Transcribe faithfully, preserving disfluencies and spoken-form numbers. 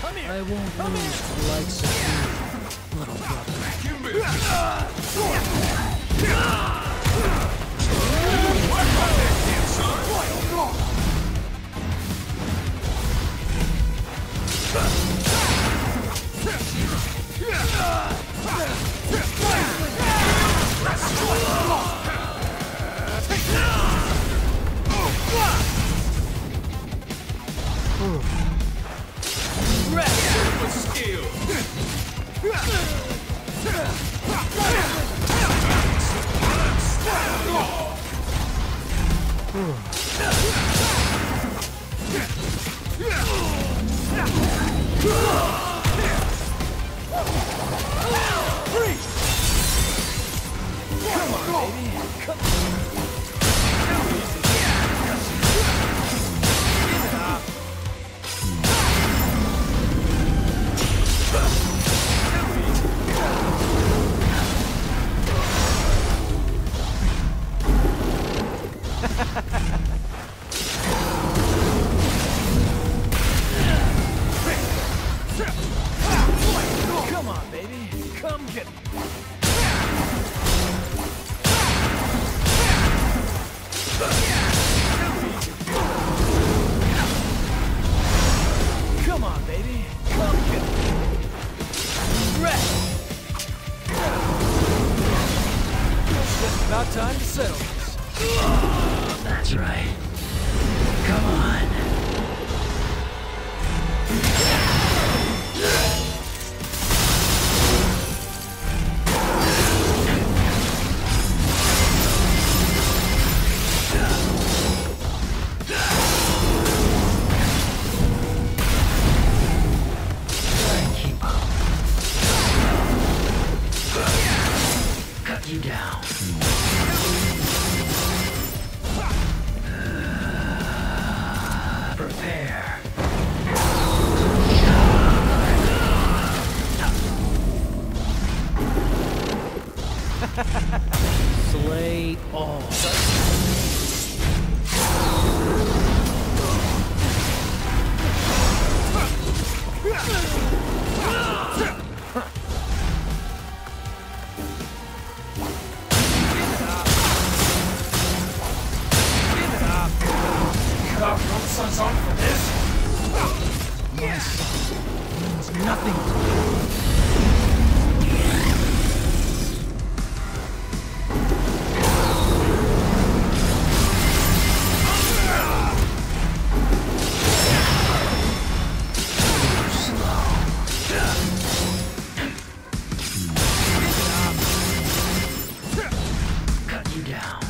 I won't lose the likes of you, little brother. About time to settle this. That's right. Come on. Try and keep up. Cut you down. Prepare. Slay all. Son's on for this. My son means nothing to me. Cut you down.